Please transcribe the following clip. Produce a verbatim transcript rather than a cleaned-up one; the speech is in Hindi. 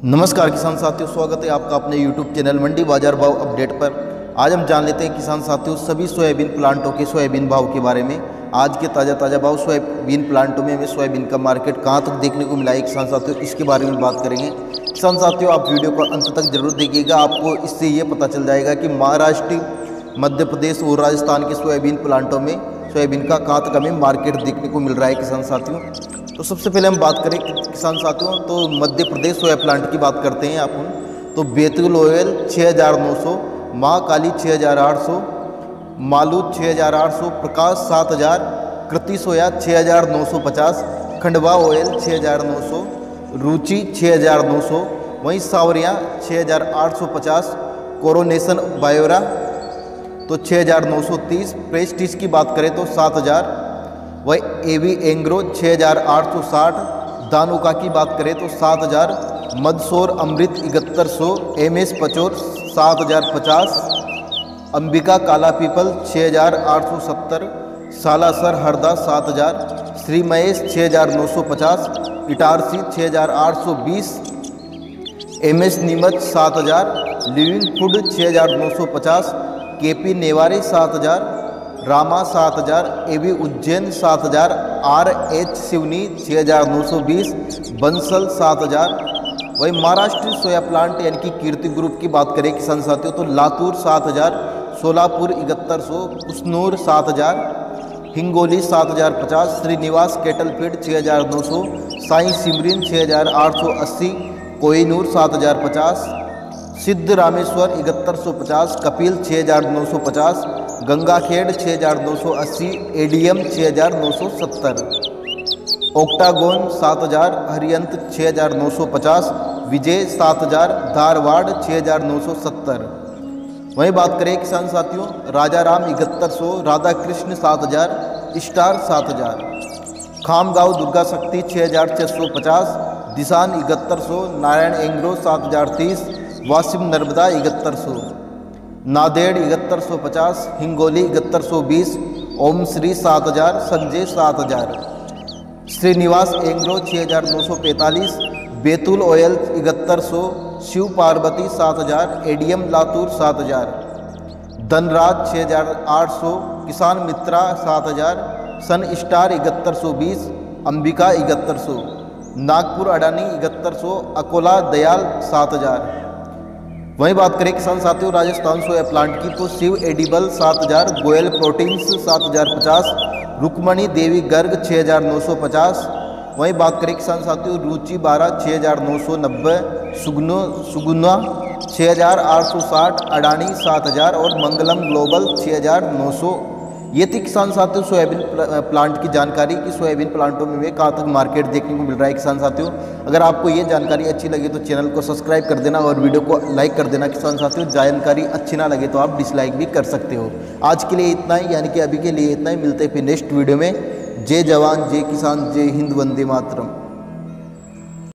नमस्कार किसान साथियों, स्वागत है आपका अपने यूट्यूब चैनल मंडी बाजार भाव अपडेट पर। आज हम जान लेते हैं किसान साथियों सभी सोयाबीन प्लांटों के सोयाबीन भाव के बारे में। आज के ताज़ा ताज़ा भाव सोयाबीन प्लांटों में हमें सोयाबीन का मार्केट कहां तक देखने को मिला है किसान साथियों, इसके बारे में बात करेंगे। किसान साथियों आप वीडियो को अंत तक जरूर देखिएगा, आपको इससे ये पता चल जाएगा कि महाराष्ट्र, मध्य प्रदेश और राजस्थान के सोयाबीन प्लांटों में सोयाबीन का कहाँ तक हमें मार्केट देखने को मिल रहा है किसान साथियों। तो सबसे पहले हम बात करें किसान साथियों तो मध्य प्रदेश सोया प्लांट की बात करते हैं अपन। तो बैतूल ऑयल छः हज़ार नौ सौ, महाकाली छः हज़ार आठ सौ, मालू छः हज़ार आठ सौ, प्रकाश सात हज़ार, कृति सोया छः हज़ार नौ सौ पचास, खंडवा ऑयल छः हज़ार नौ सौ, रुचि छः हज़ार नौ सौ, वहीं सावरिया छः हज़ार आठ सौ पचास, कोरोनेशन बायोरा तो छः हज़ार नौ सौ तीस, प्रेस्टीज की बात करें तो सात हज़ार, वही एवी एंग्रो छः हज़ार आठ सौ साठ, दानुका की बात करें तो सात हज़ार, मदसौर अमृत इकहत्तर सौ, एम एस पचौर सात हज़ार पचास, अंबिका काला पीपल छः हज़ार आठ सौ सत्तर, सालासर हरदा सात हज़ार, श्री महेश छः हज़ार नौ सौ पचास, इटारसी छः हज़ार आठ सौ बीस, एम एस नीमच सात हज़ार, लिविंग फूड छः हज़ार नौ सौ पचास, के पी नेवारी सात हज़ार, रामा सात हज़ार, एवी उज्जैन सात हज़ार, आर एच सिवनी छः हज़ार नौ सौ बीस, बंसल सात हज़ार। वही महाराष्ट्र सोया प्लांट यानी कि कीर्ति ग्रुप की बात करें किसान साथियों तो लातूर सात हज़ार, सोलापुर इकहत्तर सौ, कुसनूर सात हज़ार, हिंगोली सात हज़ार पचास, श्रीनिवास केटल फीड छः हज़ार नौ सौ, साई सिमरिन छः हज़ार आठ सौ अस्सी, कोहिनूर सात हज़ार पचास, सिद्ध रामेश्वर इकहत्तर सौ पचास, कपिल छः हज़ार नौ सौ पचास, गंगाखेड़ छः हज़ार नौ सौ अस्सी, एडीएम छः हज़ार नौ सौ सत्तर, ओक्टागोन सात हज़ार, हरियंत छः हज़ार नौ सौ पचास, विजय सात हज़ार, धारवाड़ छः हज़ार नौ सौ सत्तर। वहीं बात करें किसान साथियों राजा राम इकहत्तर सौ, राधा कृष्ण सात हज़ार, स्टार सात हज़ार, खामगांव दुर्गा शक्ति छः हज़ार छः सौ पचास, दिशान इकहत्तर सौ, नारायण एंग्रो सात हज़ार तीस, वासिम नर्मदा इकहत्तर सौ, नादेड़ इकहत्तर सौ पचास, हिंगोली इकहत्तर सौ बीस, ओम श्री सात हज़ार, संजय सात हज़ार, श्रीनिवास एंग्रो छः हज़ार नौ सौ पैंतालीस, बैतूल ऑयल इकहत्तर सौ, शिव पार्वती सात हज़ार, एडीएम लातूर सात हज़ार, धनराज छः हज़ार आठ सौ, किसान मित्रा सात हज़ार, सन स्टार इकहत्तर सौ बीस, अंबिका इकहत्तर सौ, नागपुर अडानी इकहत्तर सौ, अकोला दयाल सात हज़ार। वहीं बात करें किसान साथियों राजस्थान सोया प्लांट की तो शिव एडिबल सात हज़ार, गोयल प्रोटीन्स सात हज़ार पचास, रुक्मणी देवी गर्ग छः हज़ार नौ सौ पचास। वहीं बात करें किसान साथियों रुचि बारह छः हज़ार नौ सौ नब्बे, सुगनो सुगुना छः हज़ार आठ सौ साठ, अडानी सात हज़ार और मंगलम ग्लोबल छः हज़ार नौ सौ। ये थी किसान साथियों सोयाबीन प्लांट की जानकारी कि सोयाबीन प्लांटों में कहाँ तक मार्केट देखने को मिल रहा है किसान साथियों। अगर आपको ये जानकारी अच्छी लगी तो चैनल को सब्सक्राइब कर देना और वीडियो को लाइक कर देना किसान साथियों। जानकारी अच्छी ना लगे तो आप डिसलाइक भी कर सकते हो। आज के लिए इतना ही, यानी कि अभी के लिए इतना ही। मिलते हैं फिर नेक्स्ट वीडियो में। जय जवान, जय किसान, जय हिंद, वंदे मातरम।